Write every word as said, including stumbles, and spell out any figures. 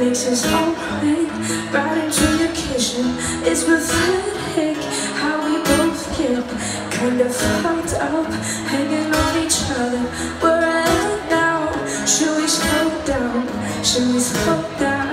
makes his own way right into your kitchen. It's pathetic how we both get kind of fucked up, hanging on each other. We're at now. Should we slow down? Should we slow down?